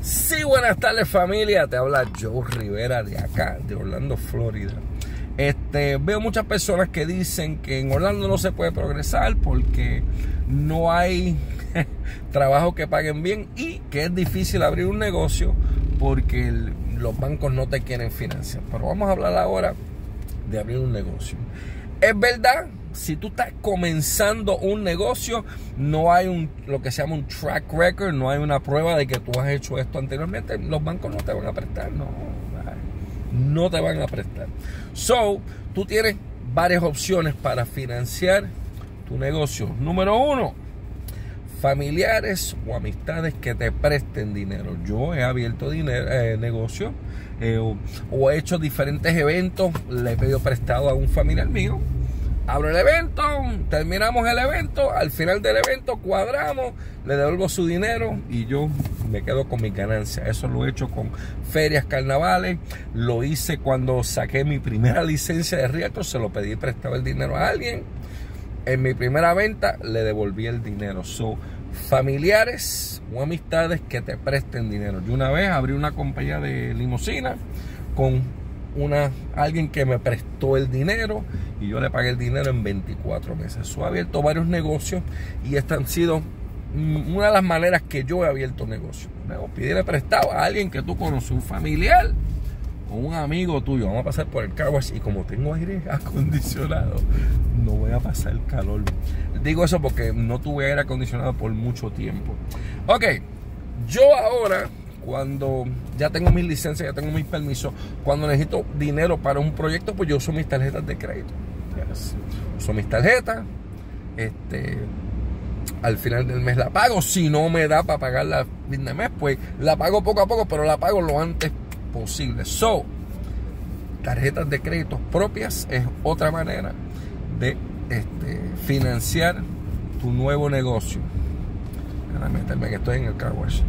Sí, buenas tardes familia, te habla Joe Rivera de acá, de Orlando, Florida. Veo muchas personas que dicen que en Orlando no se puede progresar porque no hay trabajo que paguen bien y que es difícil abrir un negocio porque los bancos no te quieren financiar. Pero vamos a hablar ahora de abrir un negocio. Es verdad, si tú estás comenzando un negocio, no hay lo que se llama un track record, no hay una prueba de que tú has hecho esto anteriormente. Los bancos no te van a prestar, no te van a prestar. So, tú tienes varias opciones para financiar tu negocio. Número 1, familiares o amistades que te presten dinero. Yo he abierto negocio o he hecho diferentes eventos. Le he pedido prestado a un familiar mío. Abro el evento, terminamos el evento, al final del evento cuadramos, le devuelvo su dinero y yo me quedo con mis ganancias. Eso lo he hecho con ferias, carnavales, lo hice cuando saqué mi primera licencia de realtor, se lo pedí prestado el dinero a alguien. En mi primera venta le devolví el dinero. So, familiares o amistades que te presten dinero. Yo una vez abrí una compañía de limusina con alguien que me prestó el dinero y yo le pagué el dinero en 24 meses. So, he abierto varios negocios y estas han sido una de las maneras que yo he abierto negocios. Pídele prestado a alguien que tú conoces, un familiar o un amigo tuyo. Vamos a pasar por el car wash y como tengo aire acondicionado, no voy a pasar calor. Digo eso porque no tuve aire acondicionado por mucho tiempo. Ok, yo ahora, cuando ya tengo mis licencias, ya tengo mis permisos, cuando necesito dinero para un proyecto, pues yo uso mis tarjetas de crédito. Uso mis tarjetas, al final del mes la pago. Si no me da para pagarla a fin de mes, pues la pago poco a poco, pero la pago lo antes posible. So, tarjetas de crédito propias es otra manera de financiar tu nuevo negocio. Déjame meterme que estoy en el car wash.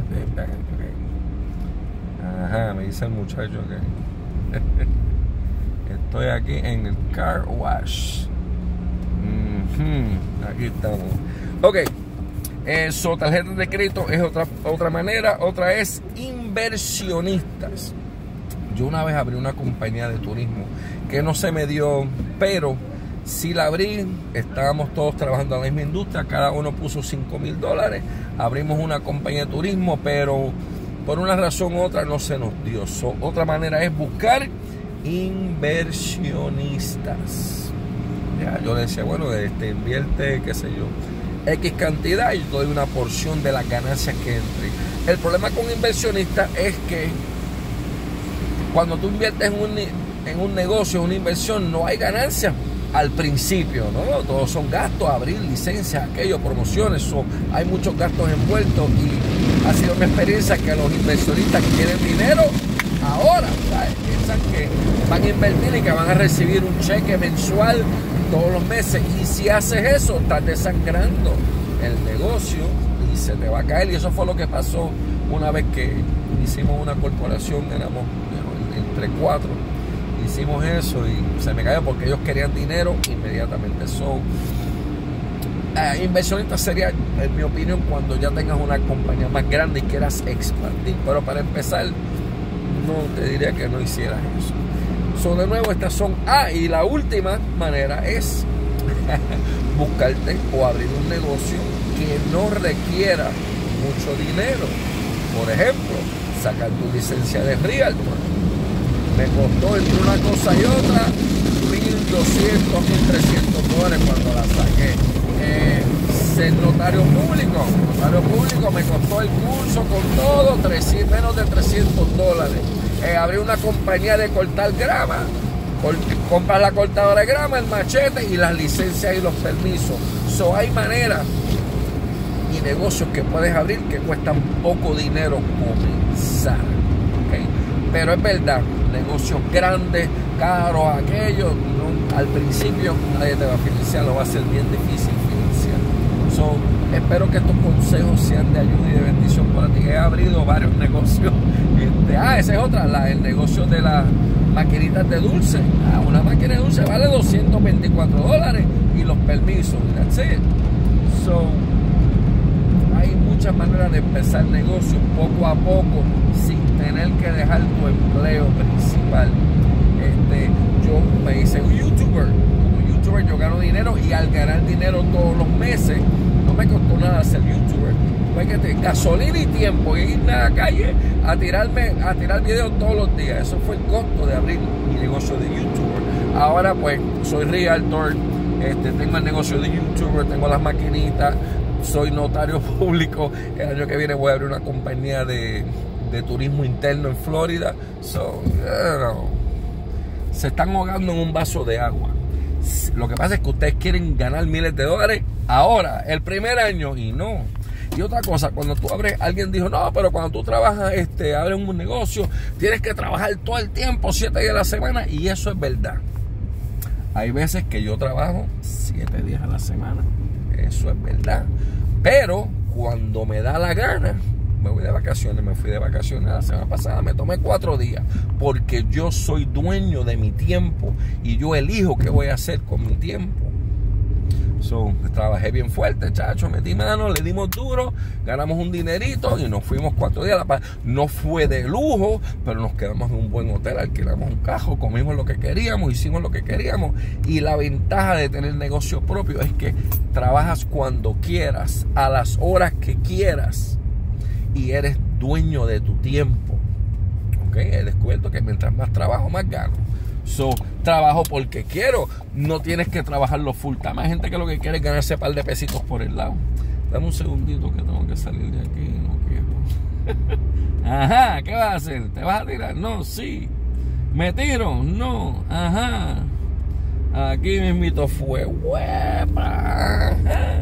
Ajá, me dice el muchacho que estoy aquí en el car wash. Aquí estamos. Ok, eso, tarjetas de crédito es otra manera. Otra es inversionistas. Yo una vez abrí una compañía de turismo que no se me dio, pero sí la abrí. Estábamos todos trabajando en la misma industria, cada uno puso $5,000. Abrimos una compañía de turismo, pero por una razón u otra no se nos dio. Otra manera es buscar inversionistas. Ya, yo le decía, bueno, invierte, qué sé yo, X cantidad y yo doy una porción de las ganancias que entre. El problema con inversionistas es que cuando tú inviertes en un negocio, en una inversión, no hay ganancias al principio, ¿no? Todos son gastos, abrir licencias, aquello, promociones, hay muchos gastos envueltos y ha sido mi experiencia que los inversionistas quieren dinero ahora, ¿sabes? Piensan que van a invertir y que van a recibir un cheque mensual todos los meses, y si haces eso, estás desangrando el negocio y se te va a caer. Y eso fue lo que pasó una vez que hicimos una corporación, éramos entre 4. Hicimos eso y se me cayó porque ellos querían dinero inmediatamente. Inversionista sería, en mi opinión, cuando ya tengas una compañía más grande y quieras expandir. Pero para empezar, no te diría que no hicieras eso. De nuevo, estas son... y la última manera es buscarte o abrir un negocio que no requiera mucho dinero. Por ejemplo, sacar tu licencia de realtor. Me costó entre una cosa y otra $1,200, $1,300 cuando la saqué. Ser notario público. Notario público me costó el curso con todo menos de $300. Abrí una compañía de cortar grama. Compras la cortadora de grama, el machete y las licencias y los permisos. Hay maneras y negocios que puedes abrir que cuestan poco dinero comenzar. ¿Okay? Pero es verdad, negocios grandes, caros, aquellos, no, al principio nadie te va a financiar, lo va a ser bien difícil financiar. Espero que estos consejos sean de ayuda y de bendición para ti. He abrido varios negocios. Esa es otra, el negocio de las maquinitas de dulce. Una máquina de dulce vale $224 y los permisos. That's it. Hay muchos muchas maneras de empezar negocios poco a poco sin tener que dejar tu empleo principal. Yo me hice un youtuber. Como youtuber yo gano dinero, y al ganar dinero todos los meses no me costó nada ser youtuber. Fue que gasolina y tiempo, y irme a la calle a tirar videos todos los días. Eso fue el costo de abrir mi negocio de youtuber. Ahora pues soy realtor, tengo el negocio de youtuber, tengo las maquinitas, soy notario público. El año que viene voy a abrir una compañía de turismo interno en Florida. Se están ahogando en un vaso de agua. Lo que pasa es que ustedes quieren ganar miles de dólares ahora, el primer año, y no. Y otra cosa, cuando tú abres, alguien dijo, no, pero cuando tú trabajas, abres un negocio, tienes que trabajar todo el tiempo, 7 días a la semana, y eso es verdad. Hay veces que yo trabajo 7 días a la semana, eso es verdad. Pero cuando me da la gana, me fui de vacaciones la semana pasada, me tomé 4 días, porque yo soy dueño de mi tiempo y yo elijo qué voy a hacer con mi tiempo. Trabajé bien fuerte, chacho, metí mano, le dimos duro, ganamos un dinerito y nos fuimos 4 días. No fue de lujo, pero nos quedamos en un buen hotel, alquilamos un carro, comimos lo que queríamos, hicimos lo que queríamos. Y la ventaja de tener negocio propio es que trabajas cuando quieras, a las horas que quieras, y eres dueño de tu tiempo. ¿Ok? He descubierto que mientras más trabajo, más gano. Trabajo porque quiero. No tienes que trabajarlo full time. Hay gente que lo que quiere es ganarse un par de pesitos por el lado. Dame un segundito que tengo que salir de aquí. No quiero. Ajá, ¿qué vas a hacer? ¿Te vas a tirar? No, sí. ¿Me tiro? No. Ajá. Aquí mismito fue. ¡Huepa!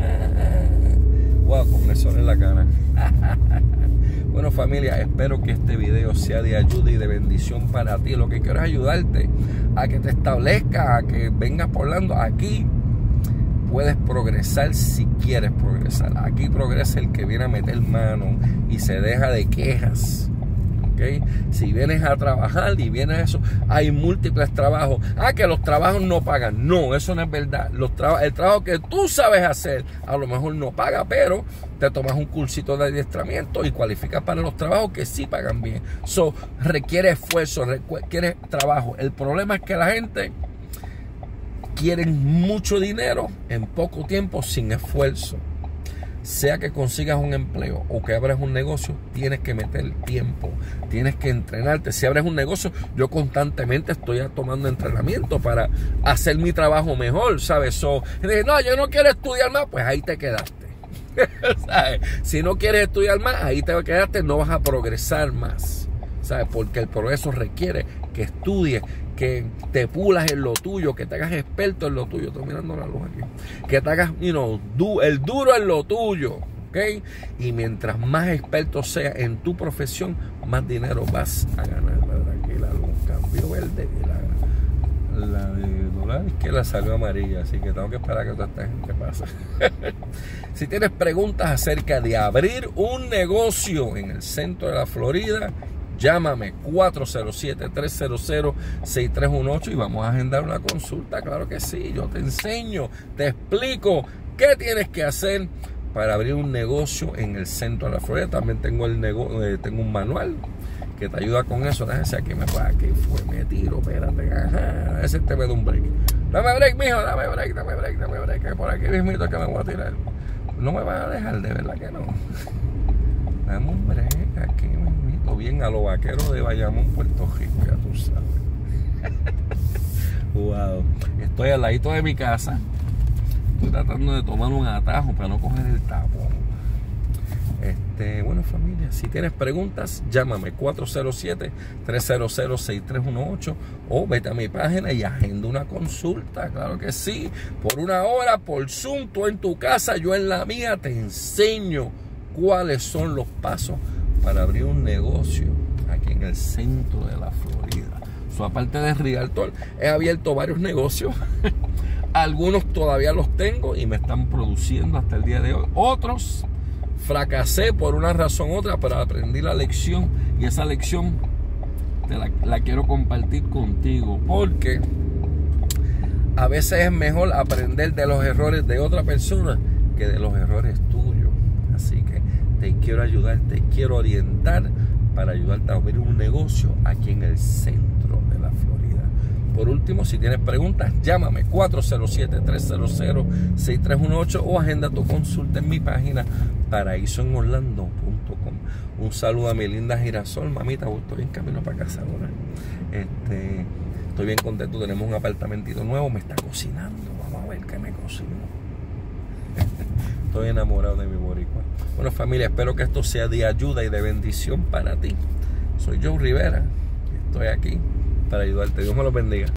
Wow, con el sol en la cara. Bueno, familia, espero que este video sea de ayuda y de bendición para ti. Lo que quiero es ayudarte a que te establezcas, a que vengas por Orlando. Aquí puedes progresar si quieres progresar. Aquí progresa el que viene a meter mano y se deja de quejas. ¿Okay? Si vienes a trabajar y vienes a eso, hay múltiples trabajos. Que los trabajos no pagan. No, eso no es verdad. El trabajo que tú sabes hacer a lo mejor no paga, pero te tomas un cursito de adiestramiento y cualificas para los trabajos que sí pagan bien. Requiere esfuerzo, requiere trabajo. El problema es que la gente quiere mucho dinero en poco tiempo sin esfuerzo. Sea que consigas un empleo o que abras un negocio, tienes que meter tiempo, tienes que entrenarte. Si abres un negocio, yo constantemente estoy tomando entrenamiento para hacer mi trabajo mejor, ¿sabes? No, yo no quiero estudiar más, pues ahí te quedaste. ¿Sabes? Si no quieres estudiar más, ahí te quedaste, no vas a progresar más, ¿sabes? Porque el progreso requiere que estudies, que te pulas en lo tuyo, que te hagas experto en lo tuyo. Estoy mirando la luz aquí. Que te hagas, el duro en lo tuyo, ¿ok? Y mientras más experto seas en tu profesión, más dinero vas a ganar. ¿Verdad? Aquí la luz cambió verde y la de dólar es que la salió amarilla, así que tengo que esperar a que toda esta gente pase. Si tienes preguntas acerca de abrir un negocio en el centro de la Florida, llámame 407-300-6318 y vamos a agendar una consulta. Claro que sí, yo te enseño, te explico qué tienes que hacer para abrir un negocio en el centro de la Florida. También tengo tengo un manual que te ayuda con eso. Déjese aquí, me tiro, espérate, ajá, a ver si te me da un break. Dame break, mijo, dame break, que por aquí mismito que me voy a tirar. No me vas a dejar, de verdad que no. Dame un break aquí mismito, bien a lo vaquero de Bayamón, Puerto Rico, ya tú sabes. Wow, estoy al ladito de mi casa. Estoy tratando de tomar un atajo para no coger el tapón. Bueno, familia, si tienes preguntas, llámame 407-300-6318 o vete a mi página y agenda una consulta. Claro que sí, por 1 hora, por Zoom, tú en tu casa, yo en la mía, te enseño cuáles son los pasos para abrir un negocio aquí en el centro de la Florida. Aparte de realtor, he abierto varios negocios. Algunos todavía los tengo y me están produciendo hasta el día de hoy. Otros fracasé por una razón u otra, pero aprendí la lección y esa lección la quiero compartir contigo, porque a veces es mejor aprender de los errores de otra persona que de los errores tuyos. Así que te quiero ayudar, te quiero orientar para ayudarte a abrir un negocio aquí en el centro de la Florida. Por último, si tienes preguntas, llámame 407-300-6318 o agenda tu consulta en mi página paraísoenorlando.com. Un saludo a mi linda Girasol, mamita, estoy en camino para casa ahora. Estoy bien contento, tenemos un apartamentito nuevo, me está cocinando, vamos a ver qué me cocino. Estoy enamorado de mi boricua. Bueno, familia, espero que esto sea de ayuda y de bendición para ti. Soy Joe Rivera, estoy aquí para ayudarte. Dios me los bendiga.